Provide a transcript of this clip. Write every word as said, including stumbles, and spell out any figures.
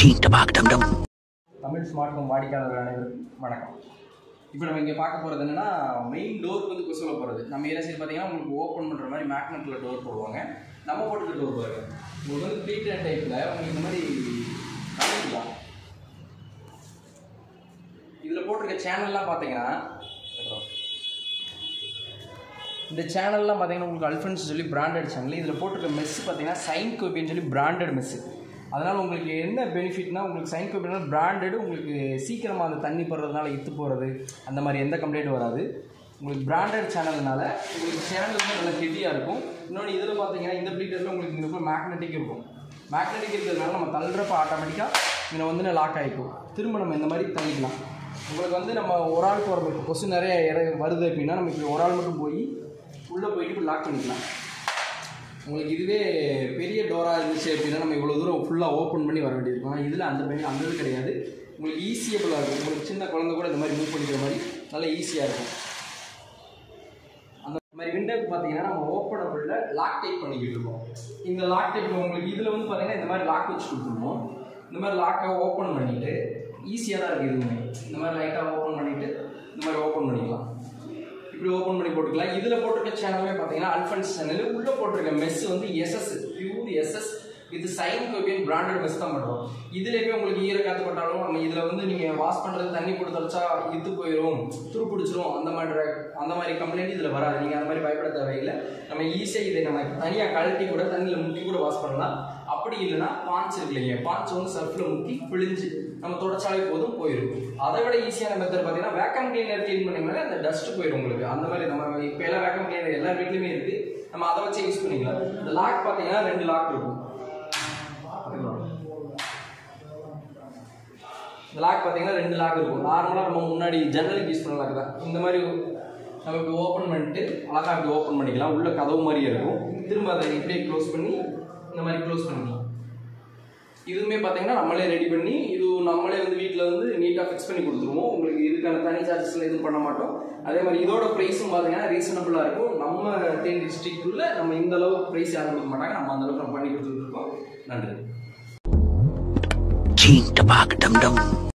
Tamil smart home வாடிக்கையாளர்கள் அனைவருக்கும் வணக்கம். இப்போ நம்ம இங்கே பார்க்க போகிறது என்னென்னா, மெயின் டோருக்கு வந்து கொசுல போகிறது. நம்ம ஏரியா சைடு பார்த்தீங்கன்னா உங்களுக்கு ஓப்பன் பண்ணுற மாதிரி மேக்னெட்டில் டோர் போடுவாங்க. நம்ம போட்டுக்கிற டோர் பாருங்க, உங்களுக்கு வந்து ப்ளீட்டட் டைப்பில் உங்களுக்கு இந்த மாதிரி கலக்கலாம். இதில் போட்டிருக்க சேனல்லாம் பார்த்தீங்கன்னா, இந்த சேனல்லாம் பார்த்தீங்கன்னா உங்களுக்கு அல்ஃபன்ஸ் சொல்லி பிராண்டட் சேனல். இதில் போட்டிருக்க மெஸ் பார்த்தீங்கன்னா சைன் கோபின்னு சொல்லி பிராண்டட் மெஸ்ஸு. அதனால் உங்களுக்கு என்ன பெனிஃபிட்னா, உங்களுக்கு சைன் கோபினா பிராண்டடு, உங்களுக்கு சீக்கிரமாக அந்த தண்ணி போடுறதுனால இத்து போகிறது அந்த மாதிரி எந்த கம்ப்ளைண்ட்டும் வராது. உங்களுக்கு பிராண்டட் சேனல்னால உங்களுக்கு சேனல் வந்து நல்லா ஹெவியாக இருக்கும். இன்னொன்று இதில் பார்த்தீங்கன்னா இந்த ப்ளீட்டரில் உங்களுக்கு இந்த மேக்னெட்டிக் இருக்கும். மேக்னெட்டிக் இருக்கிறதுனால நம்ம தள்ளுறப்ப ஆட்டோமேட்டிக்காக இதில் வந்து லாக் ஆகிக்கும். திரும்ப நம்ம இந்த மாதிரி தள்ளிக்கலாம். உங்களுக்கு வந்து நம்ம ஒரு ஆள் போகிற இப்போ கொசு நிறைய இடம் வருது அப்படின்னா, நம்ம இப்படி ஒரு ஆள் மட்டும் போய் உள்ளே போயிட்டு இப்போ லாக் பண்ணிக்கலாம். உங்களுக்கு இதுவே பெரிய டோராக இருந்துச்சு அப்படின்னா நம்ம இவ்வளோ தூரம் ஃபுல்லாக ஓப்பன் பண்ணி வர வேண்டியிருக்கும். இதில் அந்த பண்ணி அந்த இது கிடையாது. உங்களுக்கு ஈஸியபிளாக இருக்கும். உங்களுக்கு சின்ன குழந்தை கூட இந்த மாதிரி மூவ் பண்ணிக்கிற மாதிரி நல்லா ஈஸியாக இருக்கும். அந்த மாதிரி விண்டோக்கு பார்த்தீங்கன்னா நம்ம ஓப்பனபிளில் லாக் டைப் பண்ணிக்கிட்டு இருக்கோம். இந்த லாக் டைப் உங்களுக்கு இதில் வந்து பார்த்தீங்கன்னா இந்த மாதிரி லாக் வச்சு கொடுத்துருவோம். இந்த மாதிரி லாக்கை ஓப்பன் பண்ணிவிட்டு ஈஸியாக தான் இருக்குது. இதுவுமே இந்த மாதிரி லைட்டாக ஓப்பன் பண்ணிவிட்டு இந்த மாதிரி ஓப்பன் பண்ணிக்கலாம். இப்படி ஓப்பன் பண்ணி போட்டுக்கலாம். இதில் போட்டிருக்க சேனலுமே பார்த்தீங்கன்னா அல்ஃபன்ஸ் சேனல். உள்ளே போட்டிருக்க மெஸ் வந்து எஸ்எஸ், பியூர் எஸ்எஸ். இது சைன் கோபின் பிராண்டட் மெஸ் தான் பண்ணுறோம். இதுலேயுமே உங்களுக்கு ஈர காற்று பட்டாலும் நம்ம இதில் வந்து நீங்கள் வாஷ் பண்ணுறது தண்ணி போட்டு தொலைச்சா இத்து போயிடும், துரு பிடிச்சிரும், அந்த மாதிரி அந்த மாதிரி கம்ப்ளைண்ட் இதில் வராது. நீங்கள் அந்த மாதிரி பயப்பட தேவையில்லை. நம்ம ஈஸியாக இதை நம்ம தனியாக கழட்டி கூட தண்ணியில் முக்கி கூட வாஷ் பண்ணலாம். அப்படி இல்லைன்னா பான்ஸ் இருக்கு இல்லைங்க, பான்ஸ் வந்து சர்ஃபில் முக்கி பிழிஞ்சு நம்ம தொடச்சாலே போதும், போயிடும். அதை விட ஈஸியான மெத்தட் பார்த்தீங்கன்னா வேக்கம் கிளீனர் க்ளீன் பண்ணிங்கன்னா அந்த டஸ்ட் போயிடும் உங்களுக்கு. அந்த மாதிரி நம்ம இப்போ எல்லாம் வேக்கம் கிளீனர் எல்லா வீட்லையுமே இருக்குது. நம்ம அதை வச்சு யூஸ் பண்ணிக்கலாம். இந்த லாக் பார்த்தீங்கன்னா ரெண்டு லாக் இருக்கும். இந்த லாக் பார்த்தீங்கன்னா ரெண்டு லாக் இருக்கும். நார்மலாக நம்ம முன்னாடி ஜன்னலுக்கு யூஸ் பண்ண லாக் தான். இந்த மாதிரி நம்ம இப்படி ஓப்பன் பண்ணிட்டு அழகாக இப்படி ஓப்பன் பண்ணிக்கலாம். உள்ள கதவு மாதிரியே இருக்கும். திரும்ப அதை இப்படியே க்ளோஸ் பண்ணி இந்த மாதிரி க்ளோஸ் பண்ணிக்கலாம். இதுவுமே பார்த்தீங்கன்னா நம்மளே ரெடி பண்ணி இது நம்மளே வந்து வீட்டில் வந்து நீட்டாக ஃபிக்ஸ் பண்ணி கொடுத்துருவோம். உங்களுக்கு இதுக்கான தனி சார்ஜஸ்லாம் எதுவும் பண்ண மாட்டோம். அதே மாதிரி இதோட ப்ரைஸும் பார்த்தீங்கன்னா ரீசனபிளாக இருக்கும். நம்ம தேனி டிஸ்ட்ரிக்ட்டுள்ள நம்ம இந்த அளவுக்கு ப்ரைஸ் யாரும் கொடுக்க மாட்டாங்க. நம்ம அந்த அளவுக்கு நம்ம பண்ணி கொடுத்துருக்கோம். நன்றி.